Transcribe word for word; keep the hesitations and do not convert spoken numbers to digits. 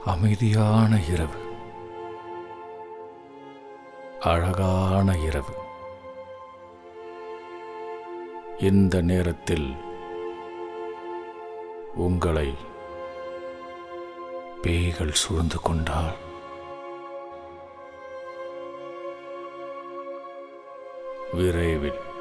அமைதியான இரவு, அழகான இரவு. இந்த நேரத்தில் உங்களை பேய்கள் சூழ்ந்து கொண்டால் விரைவில்